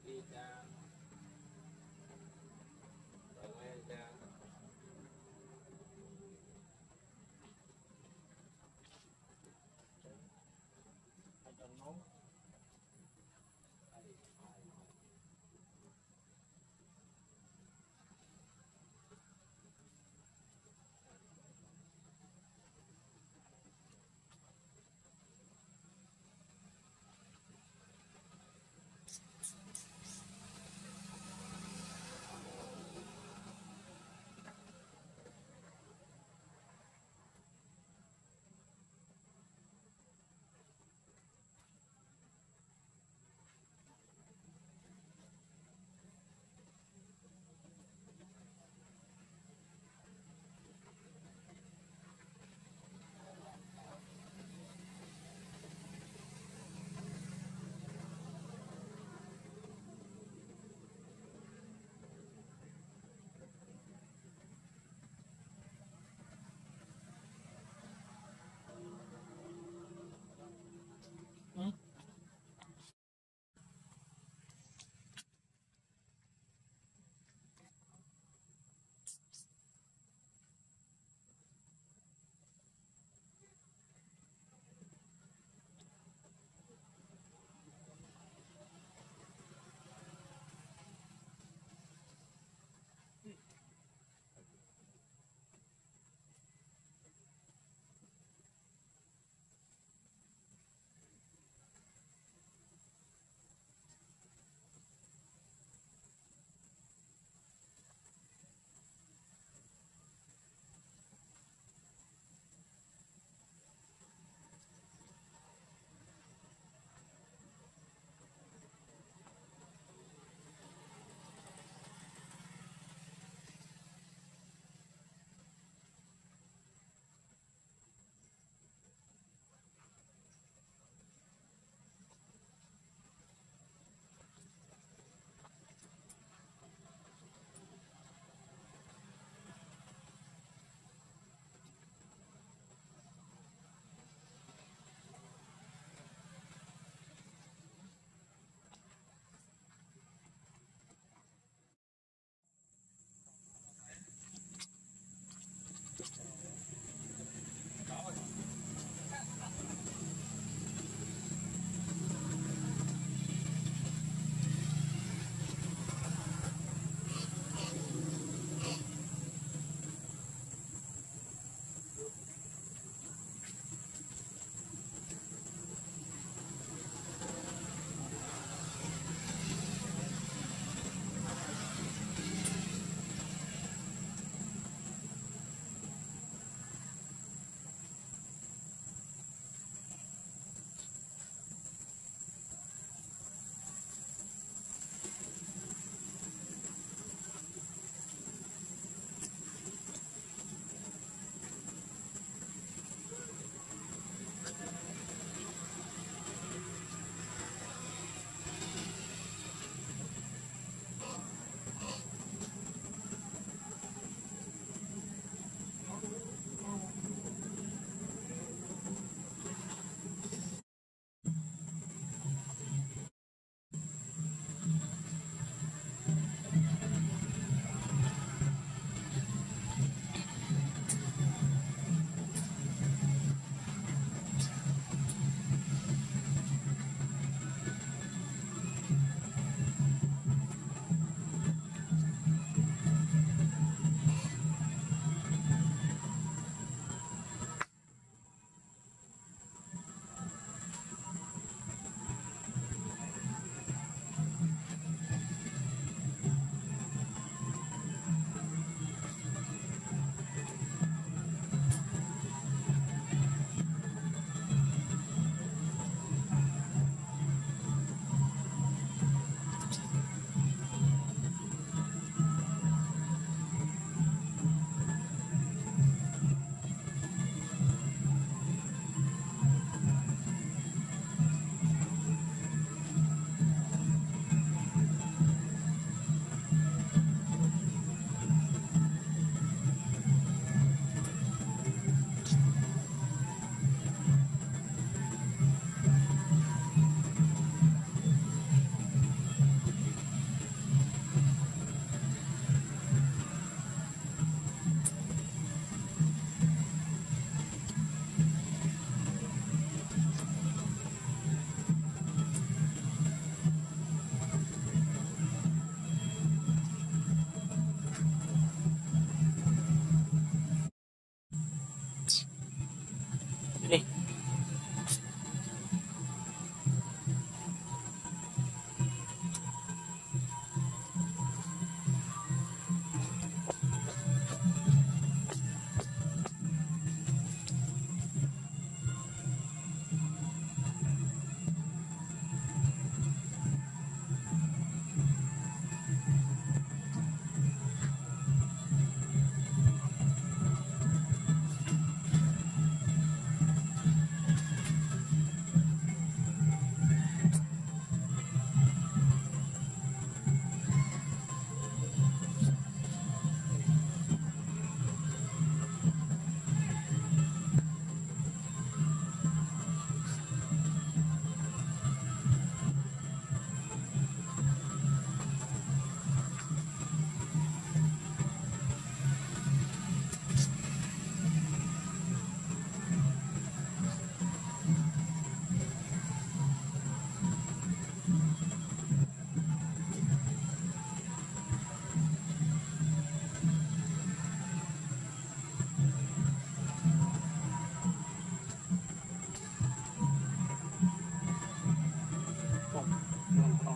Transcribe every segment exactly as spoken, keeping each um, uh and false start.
đi cha rồi nghe cha hai trăm nón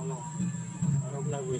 nó nó là quỳnh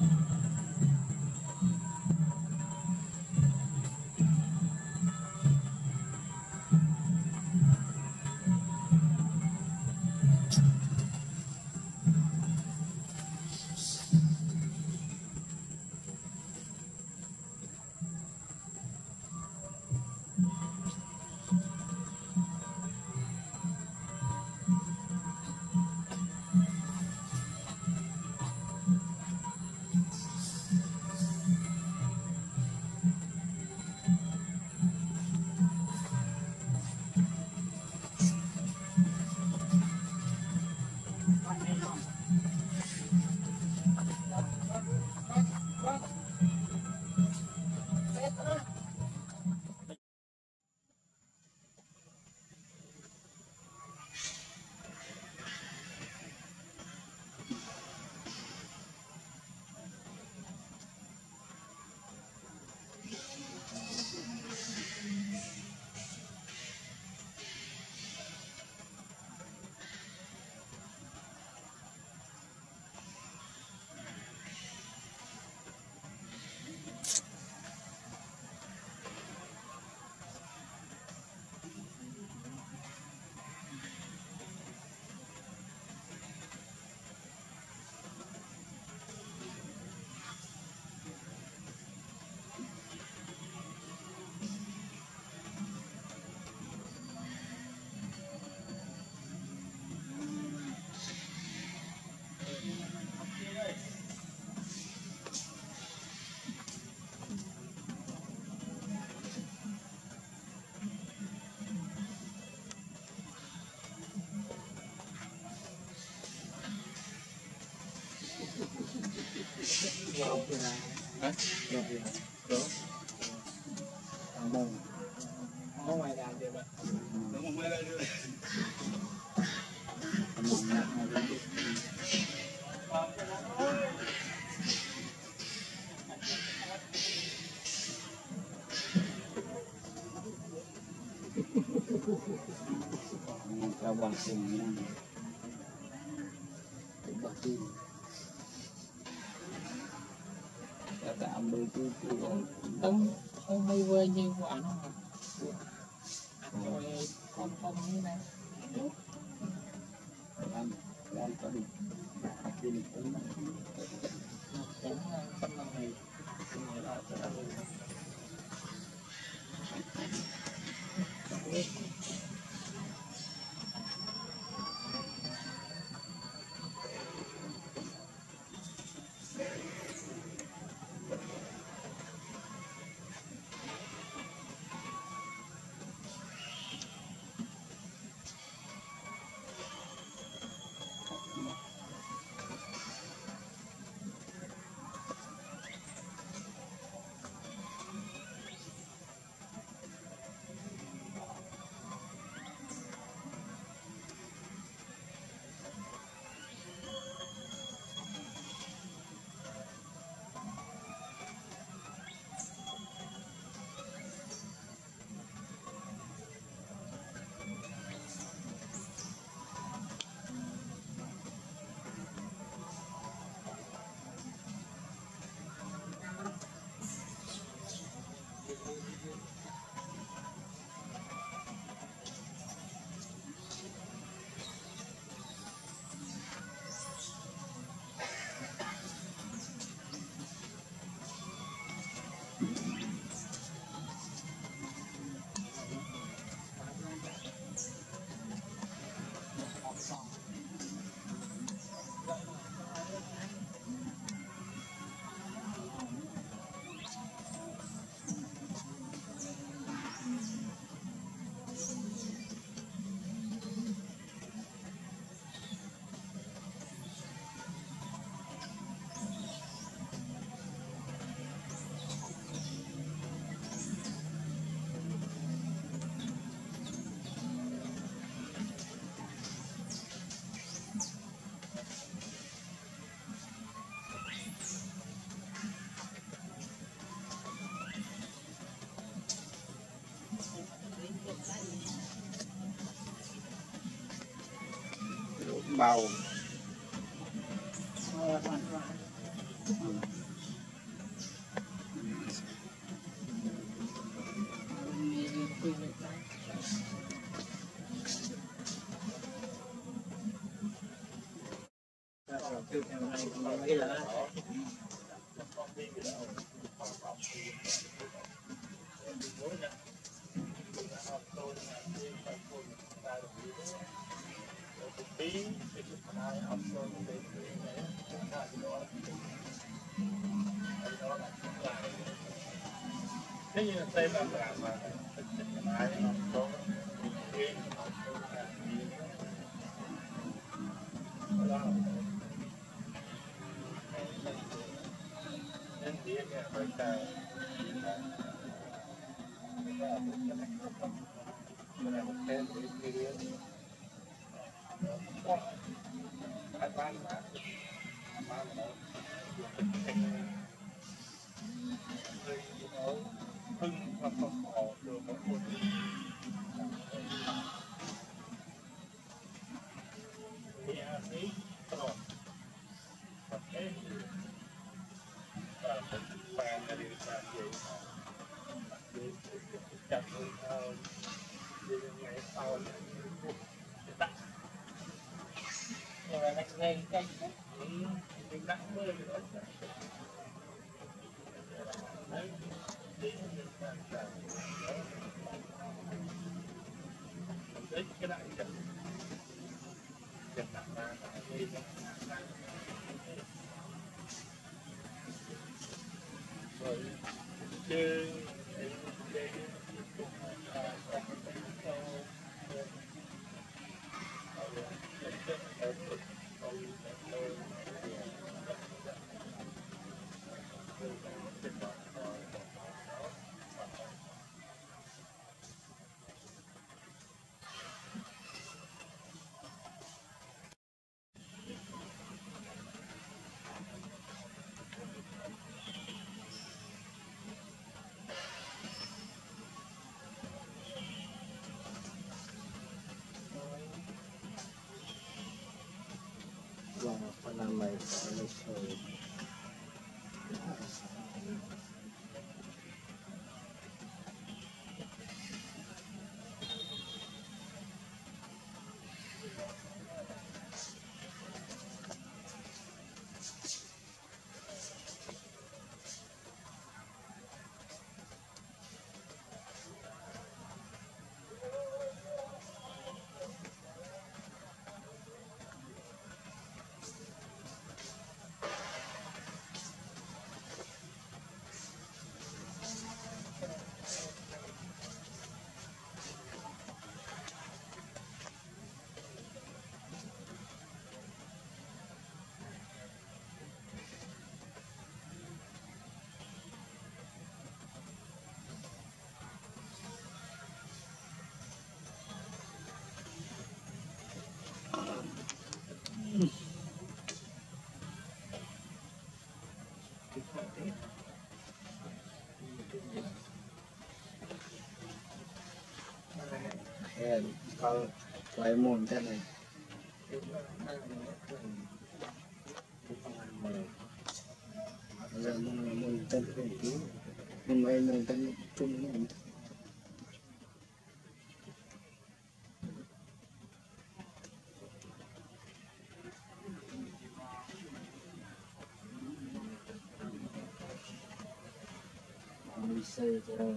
hả? Không ngoài làm được đúng không mấy được các bạn cùng nhau các bạn tạm bơi tu tu không không hay vơi như bạn rồi không không như này làm làm có được thì cũng cũng trong lần này thì là bao Thế như là xây làm làm mà ai nó có cái nên dia kayak mereka menemukan diri các bạn mà mà hưng và không bỏ được một cuộc thì ấy rồi cái và bạn là điều làm gì chặt ngày sau tắt rồi lại ngày cái mình đặt mưa nữa đấy đấy cái đại trận trận nặng ra đây rồi chơi apa namanya itu ya kalau Lemon kan này Lemon Lemon tên itu Lemon tên chung bisa cara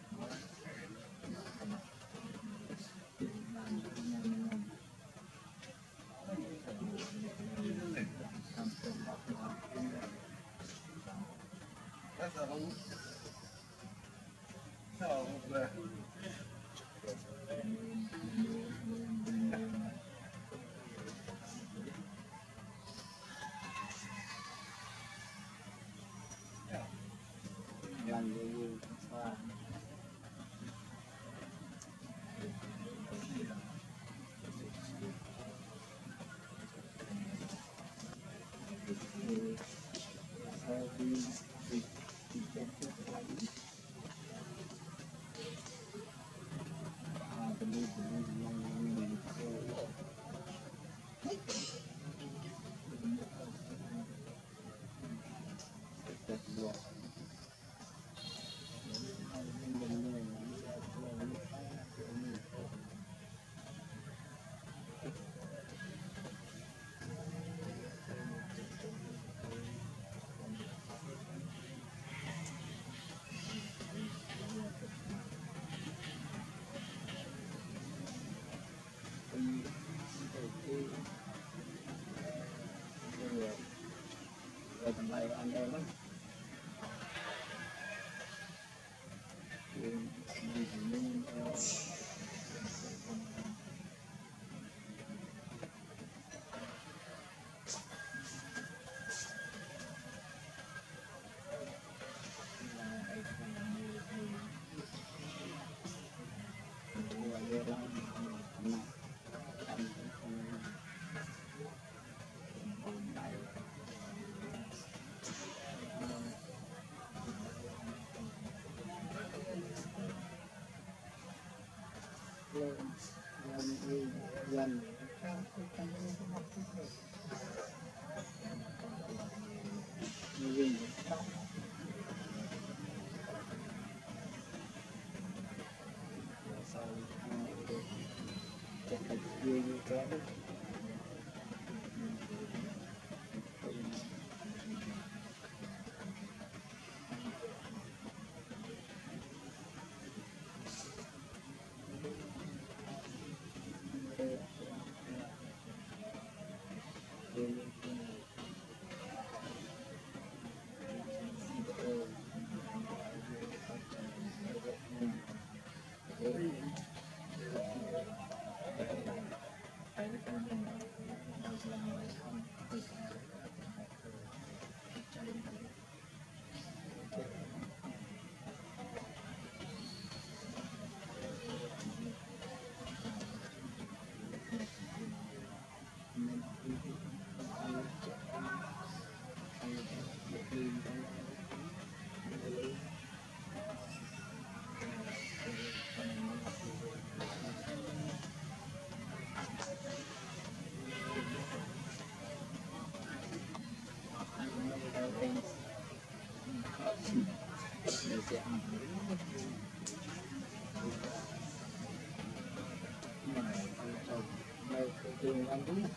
yang ini rồi tầm này anh em á mình mình lần đường anh đúng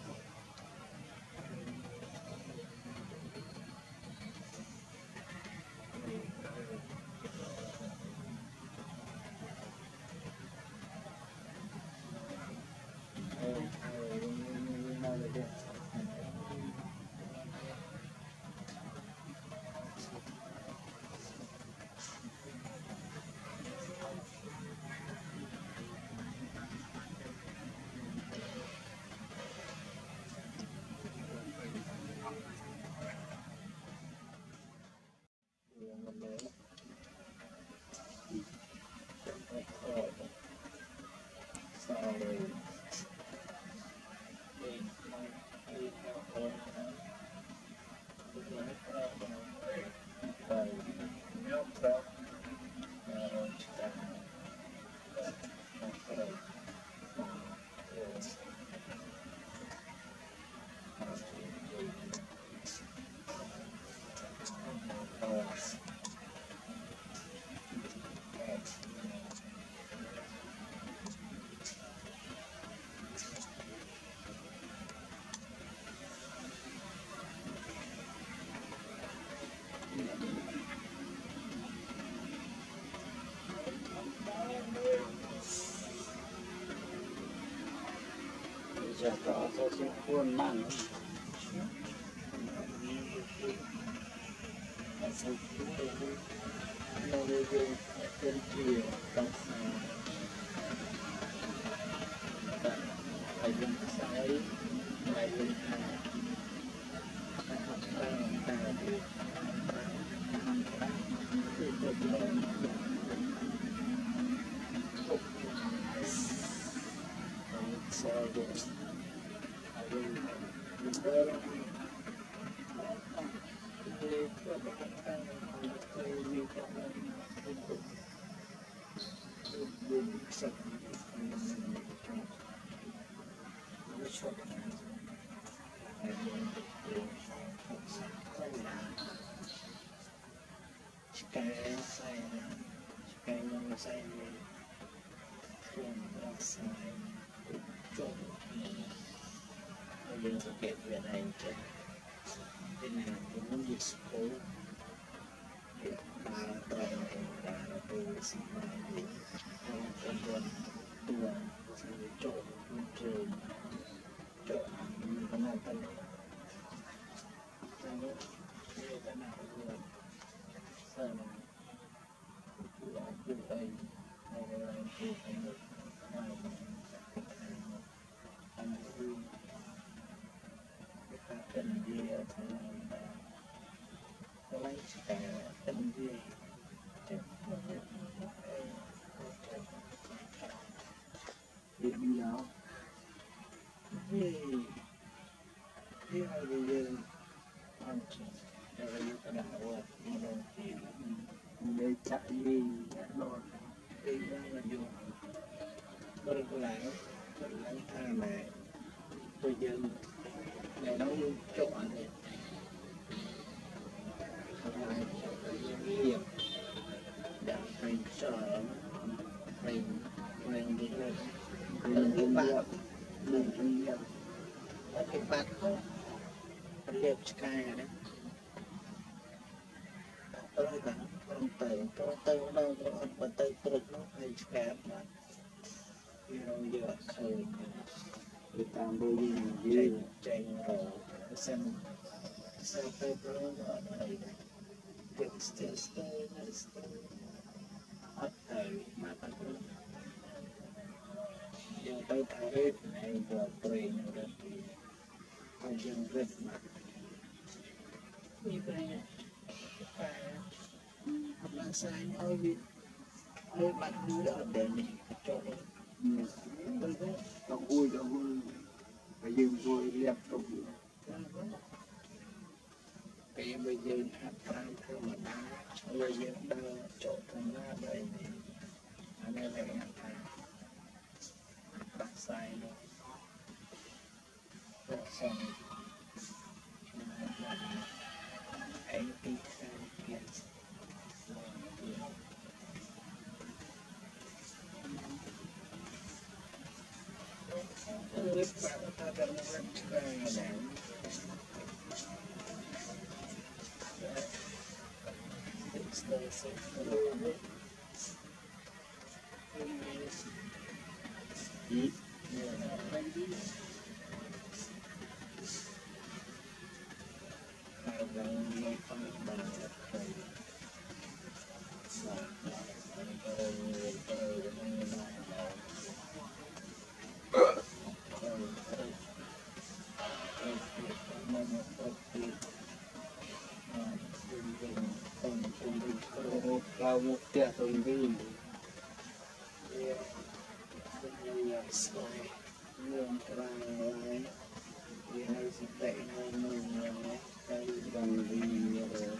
จะต่อตัวเชื่อควรมั่งสักทีเราเลยเป็นเกี่ยวกับไปยังสายไปยังทางต่างต่างที่จะเป็นสายเดินSekali saya, sekali yang saya tuan saya tuan yang sakit yang lain je, dengan dengan disco, para orang para peserta ini, orang tuan tuan saya cok muncul cok penonton, saya để chạy đi đồn đi ra là dùng tôi lại tôi lại tha mẹ tôi dân để nấu chỗ này lại nghiệp đã phải sợ mình mình đi lên mình đi bạn mình đi nghiệp ở cái bạn không liệp sky đấy tôi cả con tay tôi tay đâu con tay tôi nó hay sky mà rồi giờ khơi người ta bơi đi chạy rồi xem sao phải rồi ở đây việc stay stay stay ở đây mà ta cứ giờ tới thấy này giờ tôi rồi còn dừng rất mà như vậy phải làm sao nói gì hơi bạn đưa ở đây này cho tôi thấy nó vui nó vui phải dừng vui liệp tục cái bây giờ hát trang thơ mà đá bây giờ đang chỗ thằng ra đây thì anh em lại hát trang đặt sai luôn rồi xong anh đi sang kia biết bạn ta đang rất là nản it's the same eat I don't know if I'm going to play vào một tiệc thông tin lương trang lại vì hay dịch tệ hơn mình cái bằng gì nhiều rồi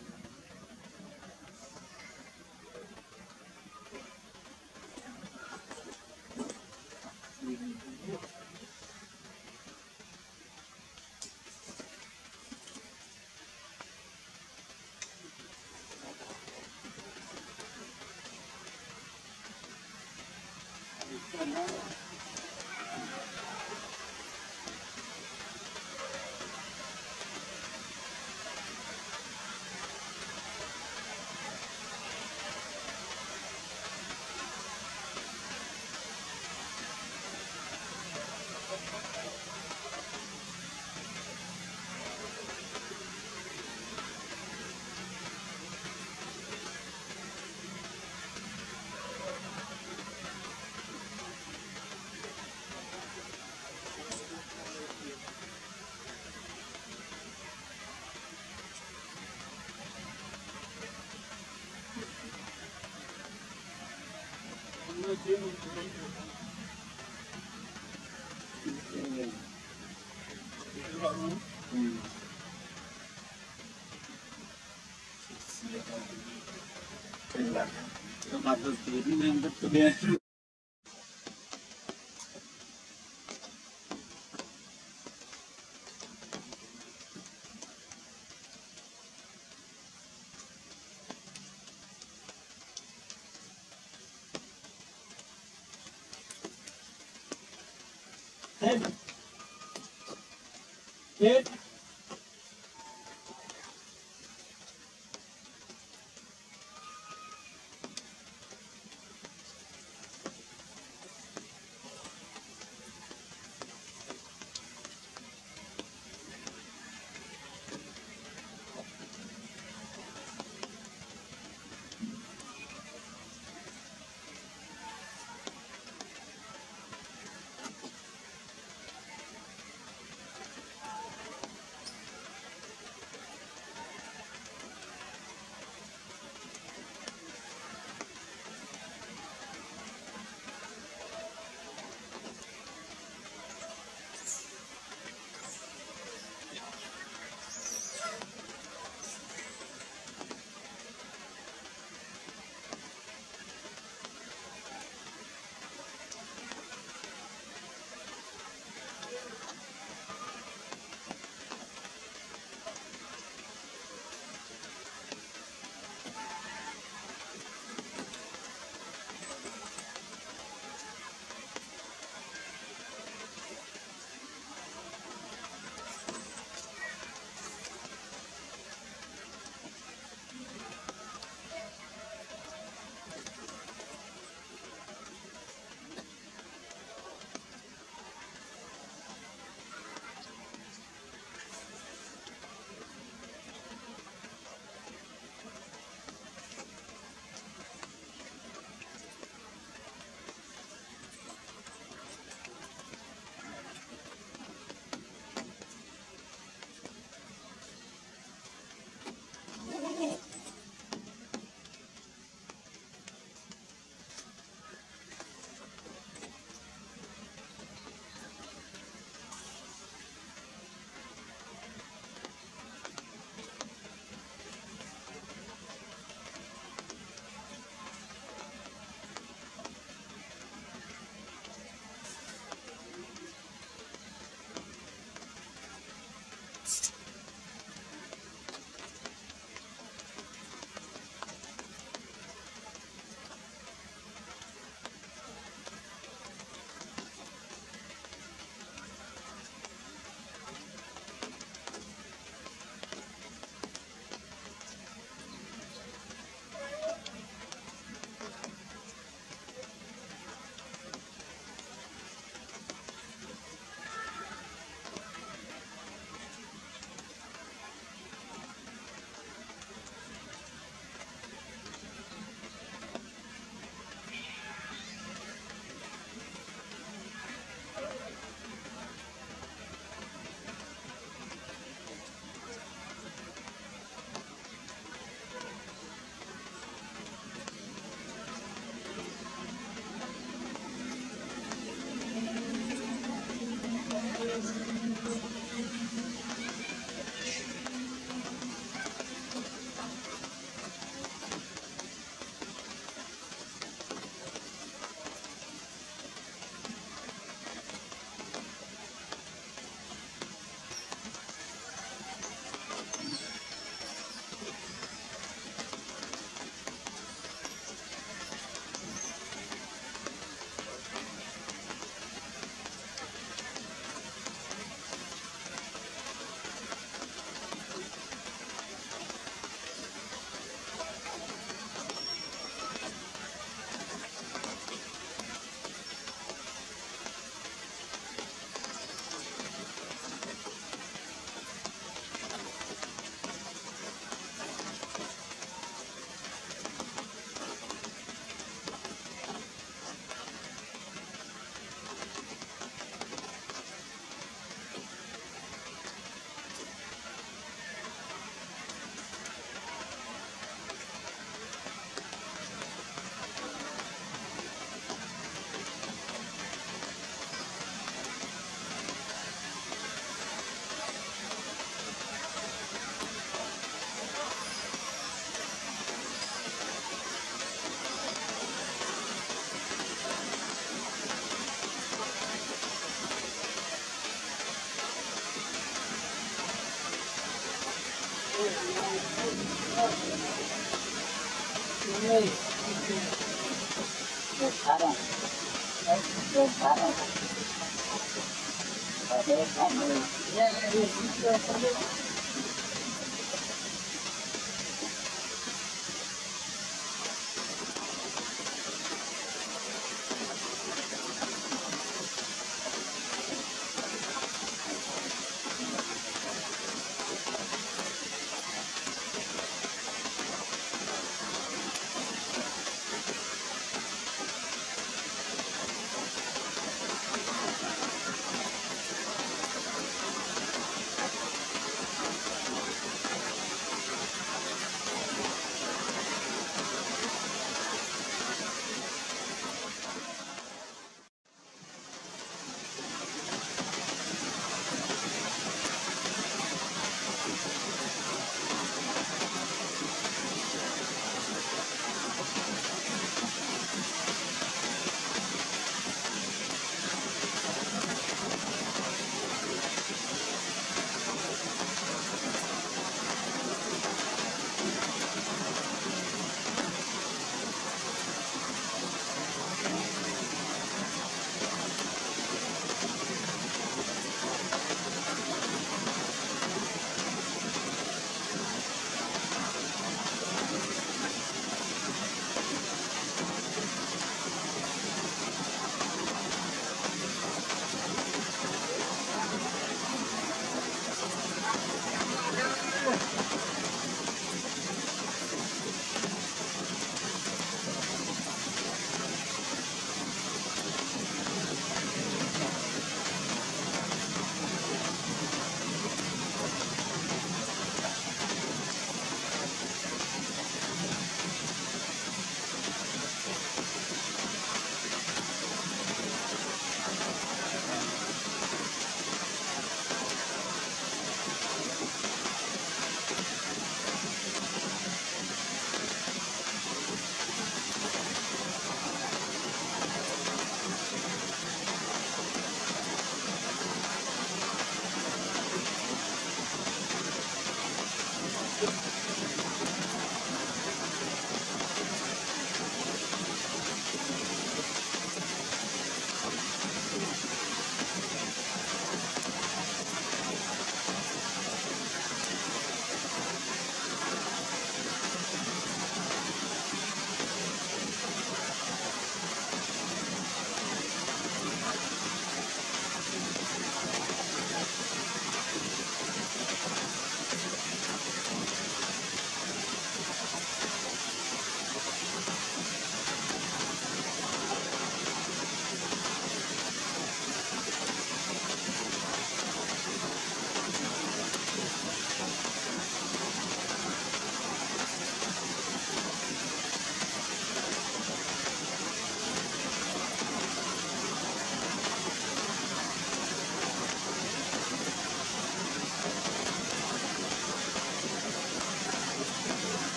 Tempat berdiri yang berbeda. Hết. Hết.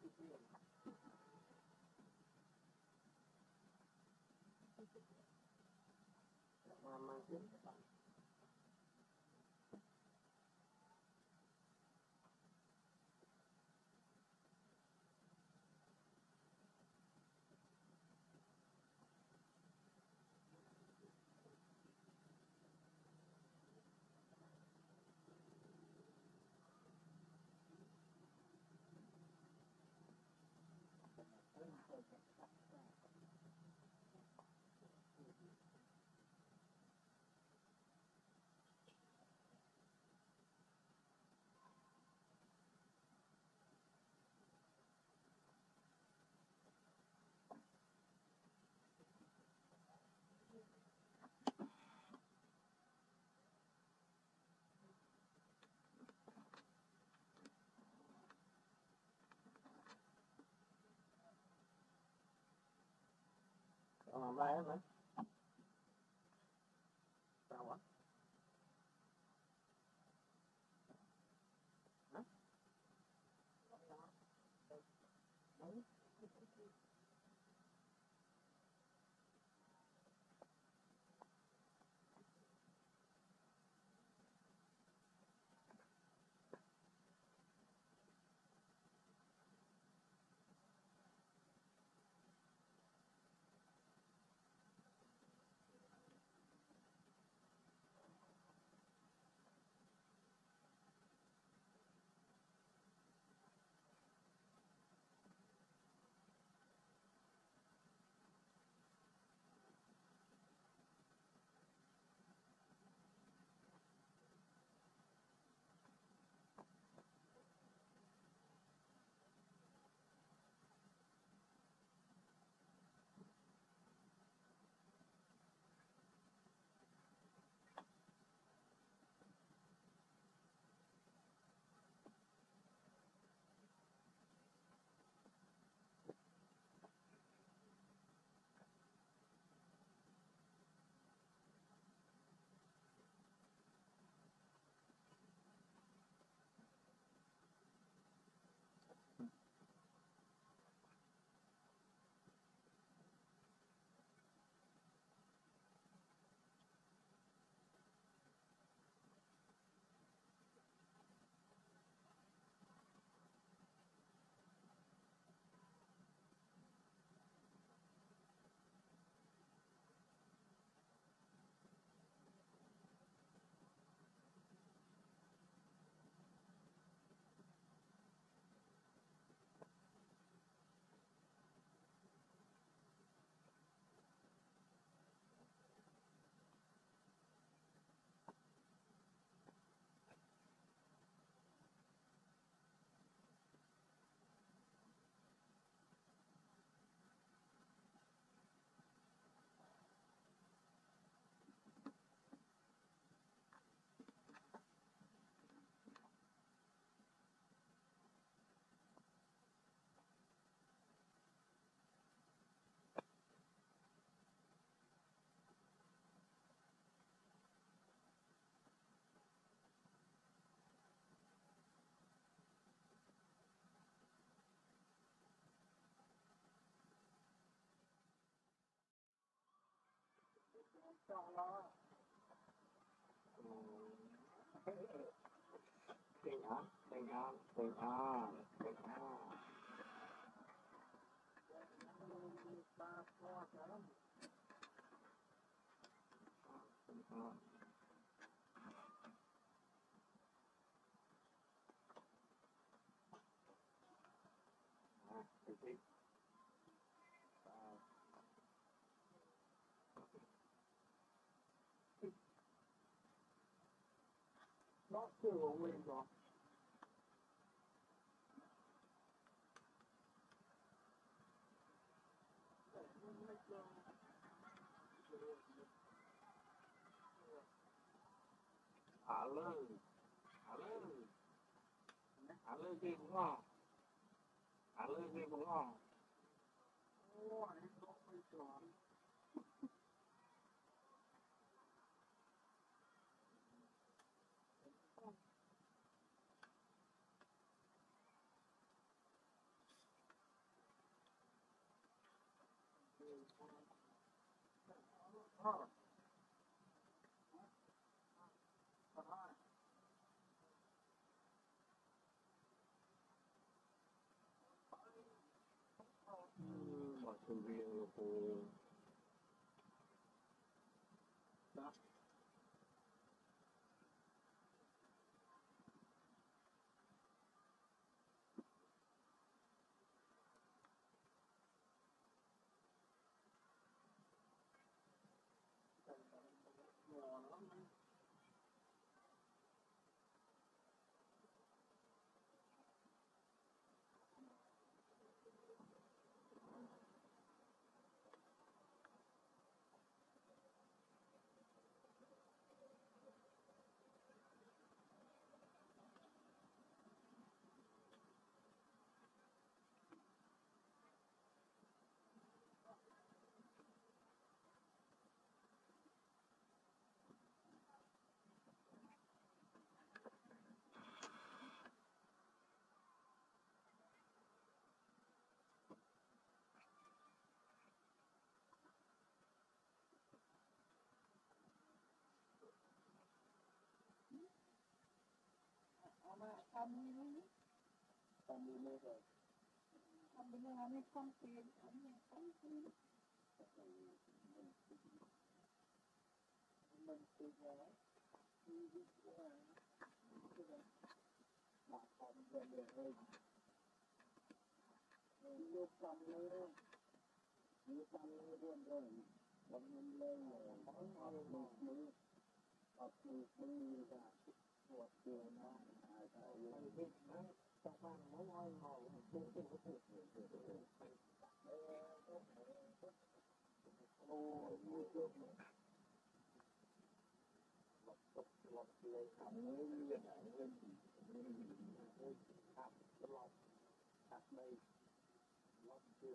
Mama sih. Ờ, ba em hả? Sao á? Hả? Đúng. Cho nó. Ừ. Tình hả? Tình hả? Tình hả? Tình hả? Ba qua lắm. Tình hả? À, thì thì. Nó chưa nguyên rồi. Halo, halo, halo gì cũng ngon, halo gì cũng ngon. Ôi, nó mới tròn. Bỏ sinh viên là cô đó. Kami Kami ni rồi kami na kami kontin, kami kontin. mình tự nhớ như thế là bạn còn về để hơn lúc tâm nữa lúc tâm nữa luôn rồi tâm mình lên rồi món ngon một bữa học một bữa là một chiều nó ai ta yêu biết nó trong ăn món ngon ngon ô như thế một tục một lời cảm ơn như vậy lên học lọc học đây lọc chưa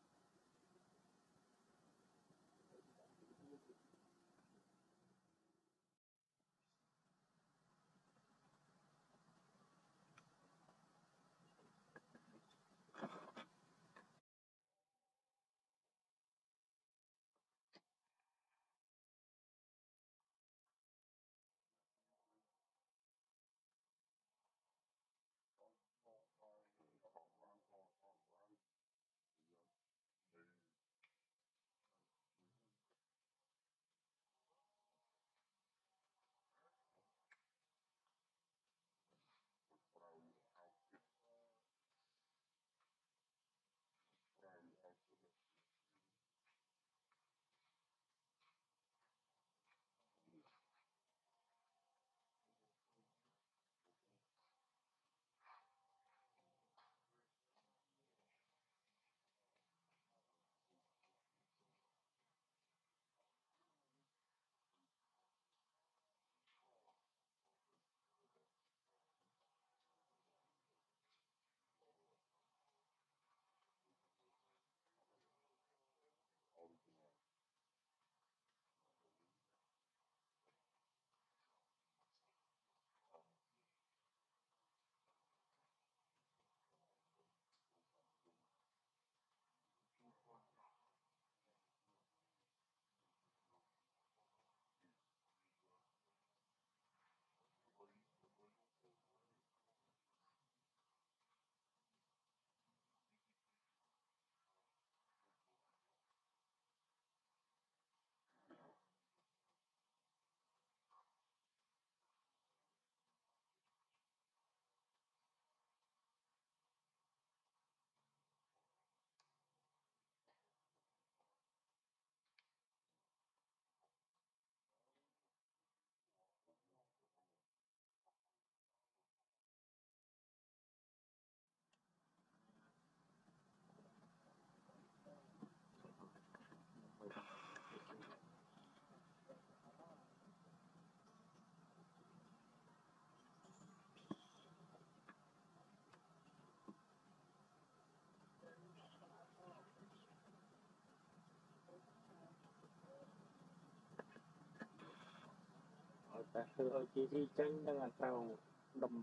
ở tại từ ở chi thi tranh đang là tàu đầm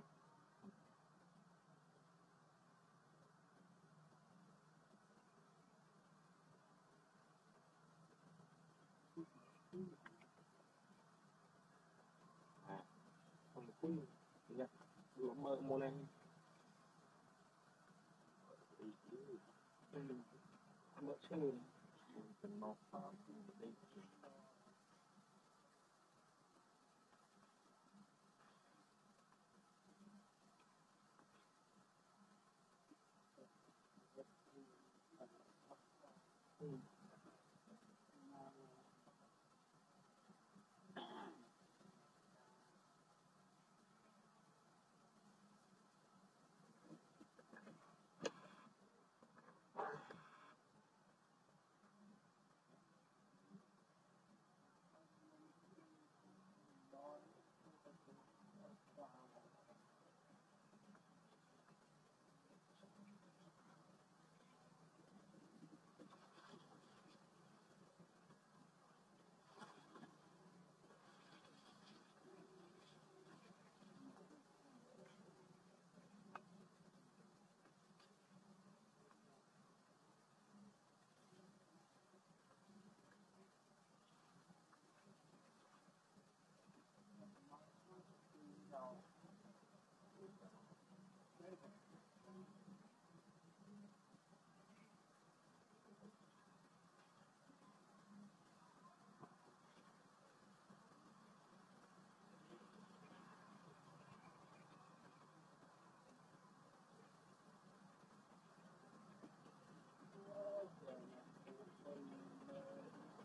Ui, ya, belum mau mulai. Hmm, mbak sih, kenapa? Hmm.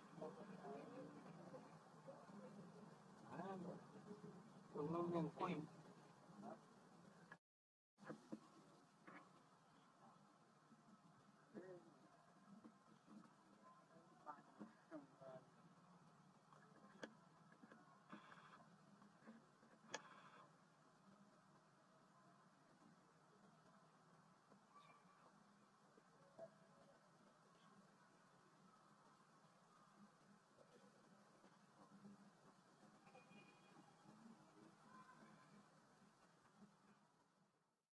Ah, belum yang koin.